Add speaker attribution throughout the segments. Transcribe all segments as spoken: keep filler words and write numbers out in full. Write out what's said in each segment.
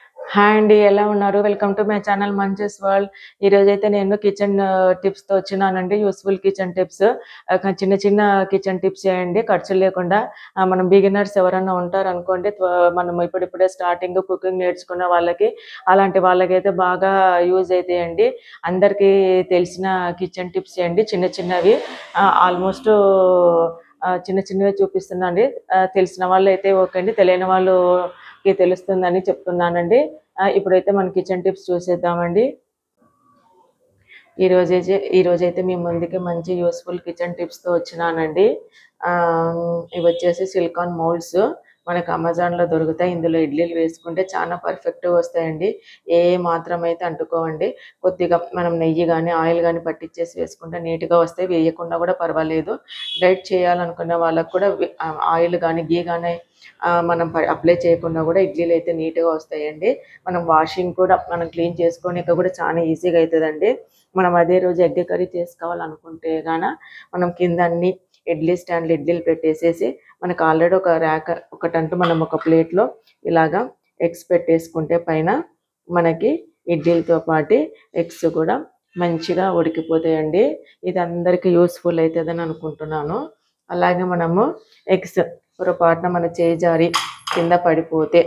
Speaker 1: Hi అండి, ఎలా ఉన్నారు? వెల్కమ్ టు మై ఛానల్ మంచెస్ వరల్డ్. ఈ రోజైతే నేను కిచెన్ టిప్స్తో వచ్చినానండి. యూస్ఫుల్ కిచెన్ టిప్స్, చిన్న చిన్న కిచెన్ టిప్స్ చేయండి, ఖర్చు లేకుండా. మనం బిగినర్స్ ఎవరైనా ఉంటారు అనుకోండి, మనం ఇప్పుడిప్పుడే స్టార్టింగ్ కుకింగ్ నేర్చుకున్న వాళ్ళకి, అలాంటి వాళ్ళకైతే బాగా యూజ్ అవుతాయండి. అందరికీ తెలిసిన కిచెన్ టిప్స్ చేయండి, చిన్న చిన్నవి. ఆల్మోస్ట్ చిన్న చిన్నవి చూపిస్తున్నాండి. తెలిసిన వాళ్ళు అయితే ఓకే అండి, తెలియని వాళ్ళకి తెలుస్తుందని చెప్తున్నానండి. ఇప్పుడైతే మన కిచెన్ టిప్స్ చూసేద్దామండి. ఈరోజైతే ఈరోజైతే మీ ముందుకి మంచి యూస్ఫుల్ కిచెన్ టిప్స్తో వచ్చినానండి. ఇవి వచ్చేసి సిలికాన్ మౌల్డ్స్ మనకు అమెజాన్లో దొరుకుతాయి. ఇందులో ఇడ్లీలు వేసుకుంటే చాలా పర్ఫెక్ట్గా వస్తాయండి. ఏ మాత్రం అయితే అంటుకోవండి. కొద్దిగా మనం నెయ్యి కానీ ఆయిల్ కానీ పట్టించేసి వేసుకుంటే నీట్గా వస్తాయి. వేయకుండా కూడా పర్వాలేదు. డైట్ చేయాలనుకున్న వాళ్ళకు కూడా ఆయిల్ కానీ గీ కానీ మనం అప్లై చేయకుండా కూడా ఇడ్లీలు అయితే నీట్గా వస్తాయండి. మనం వాషింగ్ కూడా మనం క్లీన్ చేసుకోనిక కూడా చాలా ఈజీగా అవుతుందండి. మనం అదే రోజు ఎగ్ కర్రీ చేసుకోవాలనుకుంటే గాన మనం కింద అన్ని ఇడ్లీ స్టాండ్లు ఇడ్లీలు పెట్టేసేసి మనకు ఆల్రెడీ ఒక ర్యాక్ ఒకటంటూ మనం ఒక ప్లేట్లో ఇలాగా ఎగ్స్ పెట్టేసుకుంటే పైన మనకి ఇడ్లీలతో పాటు ఎగ్స్ కూడా మంచిగా ఉడికిపోతాయండి. ఇది అందరికీ యూస్ఫుల్ అవుతుందని అనుకుంటున్నాను. అలాగే మనము ఎగ్స్ పొరపాటున మన చేయి జారి కింద పడిపోతే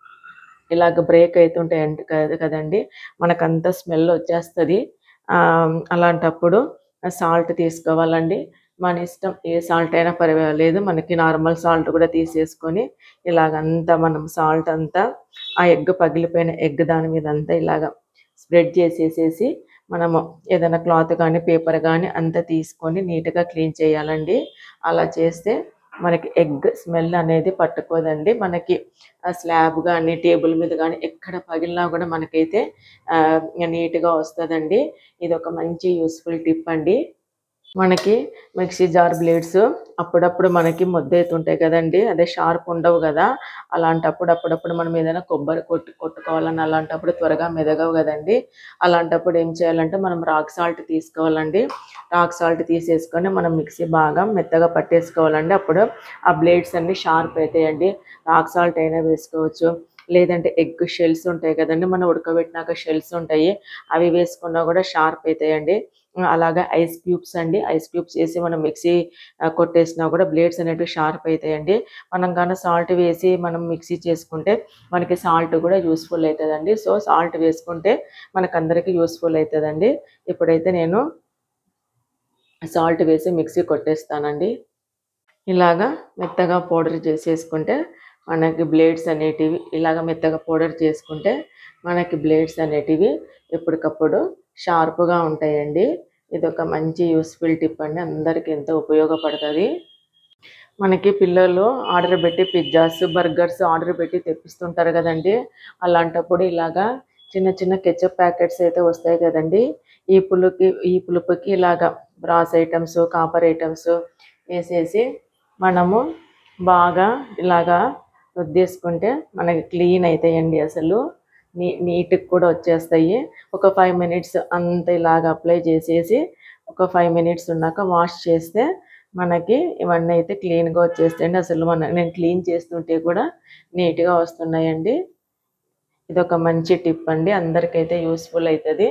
Speaker 1: ఇలాగ బ్రేక్ అవుతుంటాయండి కదండి, మనకంత స్మెల్ వచ్చేస్తుంది. అలాంటప్పుడు సాల్ట్ తీసుకోవాలండి. మన ఇష్టం, ఏ సాల్ట్ అయినా పర్వాలేదు. మనకి నార్మల్ సాల్ట్ కూడా తీసేసుకొని ఇలాగంతా మనం సాల్ట్ అంతా ఆ ఎగ్ పగిలిపోయిన ఎగ్ దాని మీద అంతా ఇలాగ స్ప్రెడ్ చేసేసేసి మనము ఏదైనా క్లాత్ కానీ పేపర్ కానీ అంతా తీసుకొని నీట్గా క్లీన్ చేయాలండి. అలా చేస్తే మనకి ఎగ్ స్మెల్ అనేది పట్టుకోదండి. మనకి స్లాబ్ కానీ టేబుల్ మీద కానీ ఎక్కడ పగిలినా కూడా మనకైతే నీట్గా వస్తుందండి. ఇది ఒక మంచి యూస్ఫుల్ టిప్ అండి. మనకి మిక్సీ జార్ బ్లేడ్స్ అప్పుడప్పుడు మనకి ముద్దవుతుంటాయి కదండి, అదే షార్ప్ ఉండవు కదా. అలాంటప్పుడు అప్పుడప్పుడు మనం ఏదైనా కొబ్బరి కొట్టు కొట్టుకోవాలని అలాంటప్పుడు త్వరగా మెదగవు కదండి. అలాంటప్పుడు ఏం చేయాలంటే మనం రాక్ సాల్ట్ తీసుకోవాలండి. రాక్ సాల్ట్ తీసేసుకొని మనం మిక్సీ బాగా మెత్తగా పట్టేసుకోవాలండి. అప్పుడు ఆ బ్లేడ్స్ అన్నీ షార్ప్ అవుతాయండి. రాక్ సాల్ట్ అయినా వేసుకోవచ్చు, లేదంటే ఎగ్ షెల్స్ ఉంటాయి కదండి, మనం ఉడకబెట్టినాక షెల్స్ ఉంటాయి, అవి వేసుకున్నా కూడా షార్ప్ అవుతాయండి. అలాగే ఐస్ క్యూబ్స్ అండి, ఐస్ క్యూబ్స్ వేసి మనం మిక్సీ కొట్టేసినా కూడా బ్లేడ్స్ అనేవి షార్ప్ అవుతాయండి. మనం కానీ సాల్ట్ వేసి మనం మిక్సీ చేసుకుంటే మనకి సాల్ట్ కూడా యూస్ఫుల్ అవుతుందండి. సో సాల్ట్ వేసుకుంటే మనకు అందరికీ యూస్ఫుల్ అవుతుందండి. ఇప్పుడైతే నేను సాల్ట్ వేసి మిక్సీ కొట్టేస్తానండి. ఇలాగా మెత్తగా పౌడర్ చేసేసుకుంటే మనకి బ్లేడ్స్ అనేటివి ఇలాగ మెత్తగా పౌడర్ చేసుకుంటే మనకి బ్లేడ్స్ అనేటివి ఎప్పటికప్పుడు షార్ప్గా ఉంటాయండి. ఇది ఒక మంచి యూస్ఫుల్ టిప్ అండి, అందరికీ ఎంతో ఉపయోగపడుతుంది. మనకి పిల్లలు ఆర్డర్ పెట్టి పిజ్జాస్ బర్గర్స్ ఆర్డర్ పెట్టి తెప్పిస్తుంటారు కదండి. అలాంటప్పుడు ఇలాగా చిన్న చిన్న కెచప్ ప్యాకెట్స్ అయితే వస్తాయి కదండి. ఈ పులుకి ఈ పులుపుకి ఇలాగా బ్రాస్ ఐటమ్స్ కాపర్ ఐటమ్స్ వేసేసి మనము బాగా ఇలాగా రుద్దేసుకుంటే మనకి క్లీన్ అవుతాయండి. అసలు నీ నీట్గా కూడా వచ్చేస్తాయి. ఒక ఫైవ్ మినిట్స్ అంత ఇలాగ అప్లై చేసేసి ఒక ఫైవ్ మినిట్స్ ఉన్నాక వాష్ చేస్తే మనకి ఇవన్నీ అయితే క్లీన్గా వచ్చేస్తాయండి. అసలు మన నేను క్లీన్ చేస్తుంటే కూడా నీట్గా వస్తున్నాయండి. ఇది ఒక మంచి టిప్ అండి, అందరికైతే యూస్ఫుల్ అవుతుంది.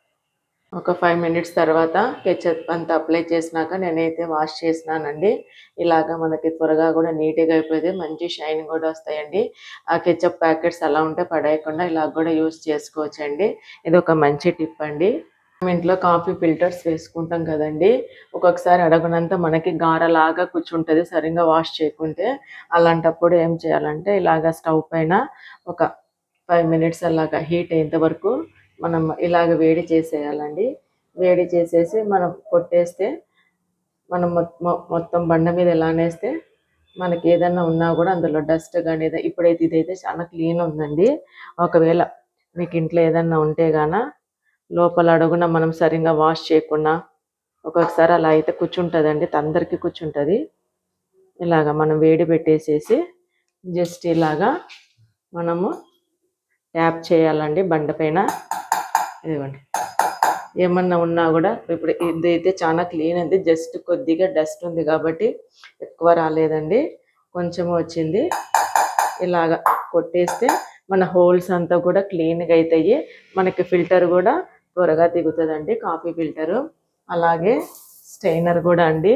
Speaker 1: ఒక ఫైవ్ మినిట్స్ తర్వాత కెచప్ అంతా అప్లై చేసినాక నేనైతే వాష్ చేసినానండి. ఇలాగ మనకి త్వరగా కూడా నీట్గా అయిపోతే మంచి షైన్ కూడా వస్తాయండి. ఆ కెచప్ ప్యాకెట్స్ అలా ఉంటే పడేయకుండా ఇలా కూడా యూస్ చేసుకోవచ్చండి. ఇది ఒక మంచి టిప్ అండి. మనం ఇంట్లో కాఫీ ఫిల్టర్స్ వేసుకుంటాం కదండి, ఒక్కొక్కసారి అడగనంత మనకి గారలాగా కూర్చుంటుంది సరిగ్గా వాష్ చేయకుంటే. అలాంటప్పుడు ఏం చేయాలంటే ఇలాగ స్టవ్ పైన ఒక ఫైవ్ మినిట్స్ అలాగా హీట్ అయ్యేంత వరకు మనం ఇలాగ వేడి చేసేయాలండి. వేడి చేసేసి మనం కొట్టేస్తే మనం మొత్తం బండ మీద ఎలా అనేస్తే మనకి ఏదన్నా ఉన్నా కూడా అందులో డస్ట్ కానీ ఇప్పుడైతే ఇదైతే చాలా క్లీన్ ఉందండి. ఒకవేళ మీకు ఇంట్లో ఏదన్నా ఉంటే గాన లోపల అడుగున మనం సరిగ్గా వాష్ చేయకుండా ఒక్కొక్కసారి అలా అయితే కూర్చుంటుందండి, అందరికీ కూర్చుంటుంది. ఇలాగ మనం వేడి పెట్టేసేసి జస్ట్ ఇలాగా మనము ట్యాప్ చేయాలండి బండ పైన. ఇదిగోండి, ఏమన్నా ఉన్నా కూడా ఇప్పుడు ఇదైతే చాలా క్లీన్ ఉంది. జస్ట్ కొద్దిగా డస్ట్ ఉంది కాబట్టి ఎక్కువ రాలేదండి, కొంచెం వచ్చింది. ఇలాగ కొట్టేస్తే మన హోల్స్ అంతా కూడా క్లీన్గా అవుతాయి. మనకి ఫిల్టర్ కూడా త్వరగా దిగుతుందండి కాఫీ ఫిల్టరు. అలాగే స్టెయినర్ కూడా అండి,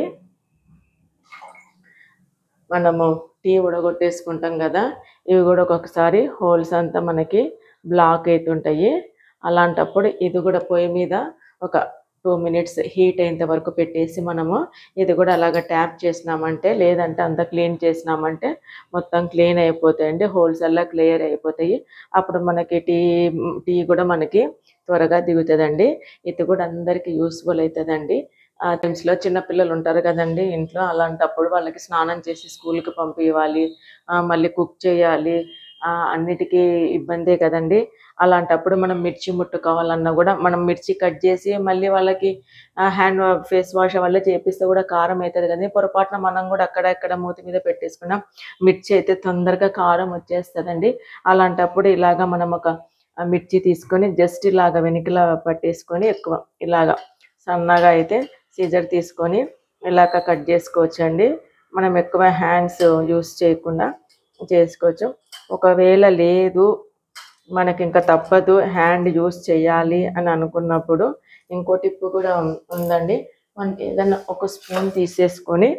Speaker 1: మనము టీ ఉడగొట్టేసుకుంటాం కదా, ఇవి కూడా ఒక్కొక్కసారి హోల్స్ అంతా మనకి బ్లాక్ అవుతుంటాయి. అలాంటప్పుడు ఇది కూడా పొయ్యి మీద ఒక టూ మినిట్స్ హీట్ అయ్యేంత వరకు పెట్టేసి మనము ఇది కూడా అలాగ ట్యాప్ చేసినామంటే, లేదంటే అంతా క్లీన్ చేసినామంటే మొత్తం క్లీన్ అయిపోతాయండి, హోల్స్ అలా క్లియర్ అయిపోతాయి. అప్పుడు మనకి టీ టీ కూడా మనకి త్వరగా దిగుతుందండి. ఇది కూడా అందరికీ యూస్ఫుల్ అవుతుందండి. ఆ టైమ్స్లో చిన్నపిల్లలు ఉంటారు కదండి ఇంట్లో, అలాంటప్పుడు వాళ్ళకి స్నానం చేసి స్కూల్కి పంపించాలి, మళ్ళీ కుక్ చేయాలి, అన్నిటికీ ఇబ్బందే కదండి. అలాంటప్పుడు మనం మిర్చి ముట్టుకోవాలన్నా కూడా మనం మిర్చి కట్ చేసి మళ్ళీ వాళ్ళకి హ్యాండ్ ఫేస్ వాష్ వల్ల చేపిస్తే కూడా కారం అవుతుంది కదండి. పొరపాటున మనం కూడా అక్కడ ఇక్కడ మూతి మీద పెట్టేసుకున్నాం, మిర్చి అయితే తొందరగా కారం వచ్చేస్తుందండి. అలాంటప్పుడు ఇలాగా మనం ఒక మిర్చి తీసుకొని జస్ట్ ఇలాగ వెనుకలా పట్టేసుకొని ఎక్కువ ఇలాగ సన్నగా అయితే సీజర్ తీసుకొని ఇలాగ కట్ చేసుకోవచ్చండి. మనం ఎక్కువ హ్యాండ్స్ యూస్ చేయకుండా చేసుకోవచ్చు. ఒకవేళ లేదు మనకి ఇంకా తప్పదు హ్యాండ్ యూస్ చేయాలి అని అనుకున్నప్పుడు ఇంకో టిప్ కూడా ఉందండి. మనకి ఏదైనా ఒక స్పూన్ తీసేసుకొని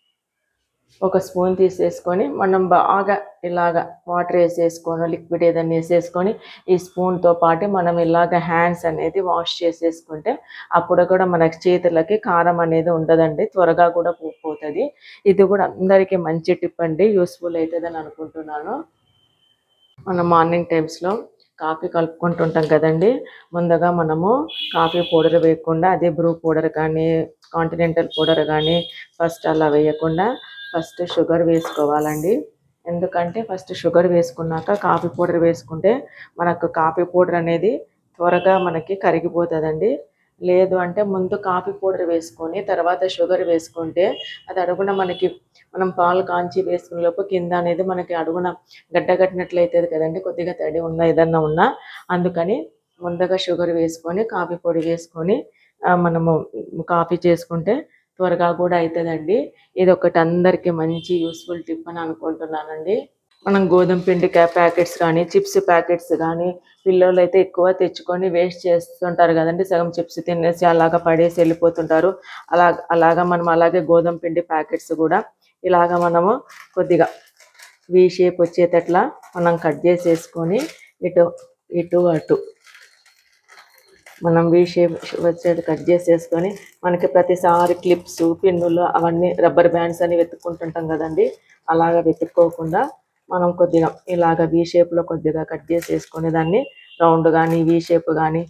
Speaker 1: ఒక స్పూన్ తీసేసుకొని మనం బాగా ఇలాగ వాటర్ వేసేసుకొని లిక్విడ్ ఏదైనా వేసేసుకొని ఈ స్పూన్తో పాటు మనం ఇలాగ హ్యాండ్స్ అనేది వాష్ చేసేసుకుంటే అప్పుడు కూడా మనకి చేతులకి కారం అనేది ఉండదండి, త్వరగా కూడా పోతుంది. ఇది కూడా అందరికీ మంచి టిప్ అండి, యూస్ఫుల్ అవుతుందని అనుకుంటున్నాను. మనం మార్నింగ్ టైమ్స్లో కాఫీ కలుపుకుంటుంటాం కదండి, ముందుగా మనము కాఫీ పౌడర్ వేయకుండా అదే బ్రూ పౌడర్ కానీ కాంటినెంటల్ పౌడర్ కానీ ఫస్ట్ అలా వేయకుండా ఫస్ట్ షుగర్ వేసుకోవాలండి. ఎందుకంటే ఫస్ట్ షుగర్ వేసుకున్నాక కాఫీ పౌడర్ వేసుకుంటే మనకు కాఫీ పౌడర్ అనేది త్వరగా మనకి కరిగిపోతుందండి. లేదు అంటే ముందు కాఫీ పౌడర్ వేసుకొని తర్వాత షుగర్ వేసుకుంటే అది అడుగున మనకి మనం పాలు కాంచి వేసుకునే లోపు కింద అనేది మనకి అడుగున గడ్డగట్టినట్లయితుంది కదండి, కొద్దిగా తడి ఉన్నా ఏదన్నా ఉన్నా. అందుకని ముందుగా షుగర్ వేసుకొని కాఫీ పొడి వేసుకొని మనము కాఫీ చేసుకుంటే త్వరగా కూడా అవుతుందండి. ఇది ఒకటి అందరికీ మంచి యూస్ఫుల్ టిప్ అని అనుకుంటున్నానండి. మనం గోధుమ పిండి ప్యాకెట్స్ కానీ చిప్స్ ప్యాకెట్స్ కానీ పిల్లలు అయితే ఎక్కువ తెచ్చుకొని వేస్ట్ చేస్తుంటారు కదండి, సగం చిప్స్ తినేసి అలాగా పడేసి వెళ్ళిపోతుంటారు. అలా అలాగా మనం అలాగే గోధుమ పిండి ప్యాకెట్స్ కూడా ఇలాగ మనము కొద్దిగా వీ షేప్ వచ్చేటట్లా మనం కట్ చేసేసుకొని ఇటు ఇటు అటు మనం వీ షేప్ వచ్చేది కట్ చేసేసుకొని మనకి ప్రతిసారి క్లిప్స్ పిన్నులు అవన్నీ రబ్బర్ బ్యాండ్స్ అని వెతుక్కుంటుంటాం కదండి, అలాగ వెతుక్కోకుండా మనం కొద్దిగా ఇలాగ వీ షేప్లో కొద్దిగా కట్ చేసేసుకొని దాన్ని రౌండ్ కానీ వీ షేప్ కానీ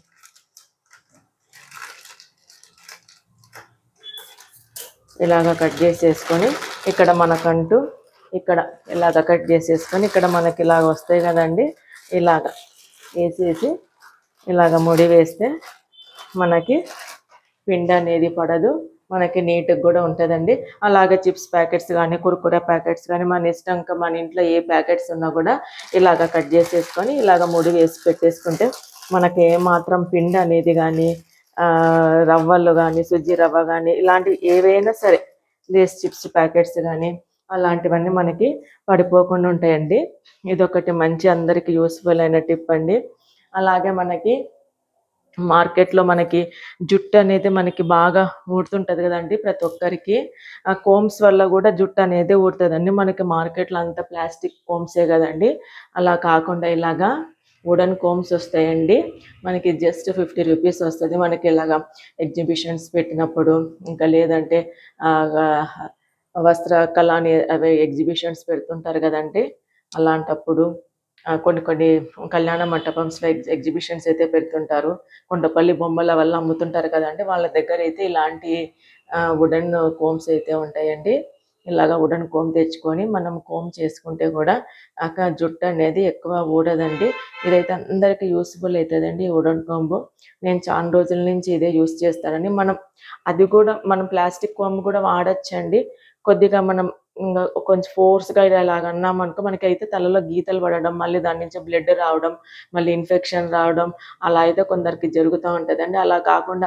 Speaker 1: ఇలాగ కట్ చేసేసుకొని ఇక్కడ మనకంటూ ఇక్కడ ఇలాగ కట్ చేసేసుకొని ఇక్కడ మనకి ఇలాగ వస్తాయి కదండి, ఇలాగ వేసేసి ఇలాగ ముడి వేస్తే మనకి పిండి అనేది పడదు, మనకి నీట్గా కూడా ఉంటుందండి. అలాగే చిప్స్ ప్యాకెట్స్ కానీ కుర్కురే ప్యాకెట్స్ కానీ మన ఇష్టంగా మన ఇంట్లో ఏ ప్యాకెట్స్ ఉన్నా కూడా ఇలాగ కట్ చేసేసుకొని ఇలాగ ముడి వేసి పెట్టేసుకుంటే మనకి ఏమాత్రం పిండి అనేది కానీ రవ్వలు కానీ సుజ్జి రవ్వ కానీ ఇలాంటివి ఏవైనా సరే లేస్ చిప్స్ ప్యాకెట్స్ కానీ అలాంటివన్నీ మనకి పడిపోకుండా ఉంటాయండి. ఇదొకటి మంచి అందరికీ యూస్ఫుల్ అయిన టిప్ అండి. అలాగే మనకి మార్కెట్లో మనకి జుట్టు అనేది మనకి బాగా ఊడుతుంటుంది కదండి, ప్రతి ఒక్కరికి ఆ కోమ్స్ వల్ల కూడా జుట్టు అనేది ఊడుతుందండి. మనకి మార్కెట్లో అంతా ప్లాస్టిక్ కోమ్సే కదండి, అలా కాకుండా ఇలాగా వుడెన్ కోమ్స్ వస్తాయండి. మనకి జస్ట్ ఫిఫ్టీ రూపీస్ వస్తుంది. మనకి ఇలాగా ఎగ్జిబిషన్స్ పెట్టినప్పుడు ఇంకా లేదంటే వస్త్ర కళాని అవి ఎగ్జిబిషన్స్ పెడుతుంటారు కదండి, అలాంటప్పుడు కొన్ని కొన్ని కళ్యాణ మంటపంస్లో ఎగ్జి ఎగ్జిబిషన్స్ అయితే పెడుతుంటారు. కొండపల్లి బొమ్మల వల్ల అమ్ముతుంటారు కదండి, వాళ్ళ దగ్గర అయితే ఇలాంటి వుడెన్ కోమ్స్ అయితే ఉంటాయండి. ఇలాగ వుడెన్ కోమ్ తెచ్చుకొని మనం కోమ్ చేసుకుంటే కూడా అక్కడ జుట్టు అనేది ఎక్కువ ఊడదండి. ఇదైతే అందరికీ యూస్ఫుల్ అవుతుందండి ఈ వుడెన్ కోంబు. నేను చాలా రోజుల నుంచి ఇదే యూస్ చేస్తానండి. మనం అది కూడా మనం ప్లాస్టిక్ కోమ్ కూడా వాడచ్చండి. కొద్దిగా మనం ఇంకా కొంచెం ఫోర్స్గా ఇలాగ అన్నామనుకో మనకైతే తలలో గీతలు పడడం, మళ్ళీ దాని నుంచి బ్లడ్ రావడం, మళ్ళీ ఇన్ఫెక్షన్ రావడం అలా అయితే కొందరికి జరుగుతూ ఉంటుందండి. అలా కాకుండా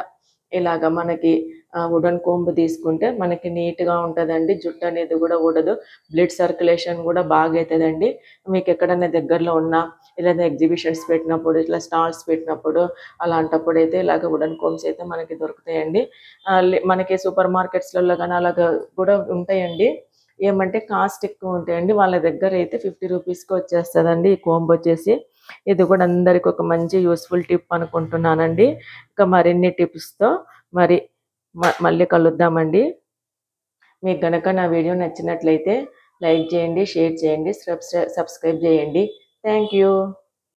Speaker 1: ఇలాగ మనకి వుడెన్ కోంబ్ తీసుకుంటే మనకి నీట్గా ఉంటుందండి. జుట్టు అనేది కూడా ఊడదు, బ్లడ్ సర్క్యులేషన్ కూడా బాగా అవుతుందండి. మీకు ఎక్కడైనా దగ్గరలో ఉన్నా లేదా ఎగ్జిబిషన్స్ పెట్టినప్పుడు ఇట్లా స్టాల్స్ పెట్టినప్పుడు అలాంటప్పుడు అయితే ఇలాగ వుడెన్ కోంబ్స్ అయితే మనకి దొరుకుతాయండి. మనకి సూపర్ మార్కెట్స్లలో కానీ అలాగ కూడా ఉంటాయండి. ఏమంటే కాస్ట్ ఎక్కువ ఉంటాయండి. వాళ్ళ దగ్గర అయితే ఫిఫ్టీ రూపీస్కి వచ్చేస్తుందండి ఈ కోంబ్ వచ్చేసి. ఇది కూడా అందరికి ఒక మంచి యూస్ఫుల్ టిప్ అనుకుంటున్నానండి. ఇంకా మరిన్ని టిప్స్తో మరి మళ్ళీ కలుద్దామండి. మీకు గనక నా వీడియో నచ్చినట్లయితే లైక్ చేయండి, షేర్ చేయండి, సబ్స్క్రైబ్ చేయండి. Thank you.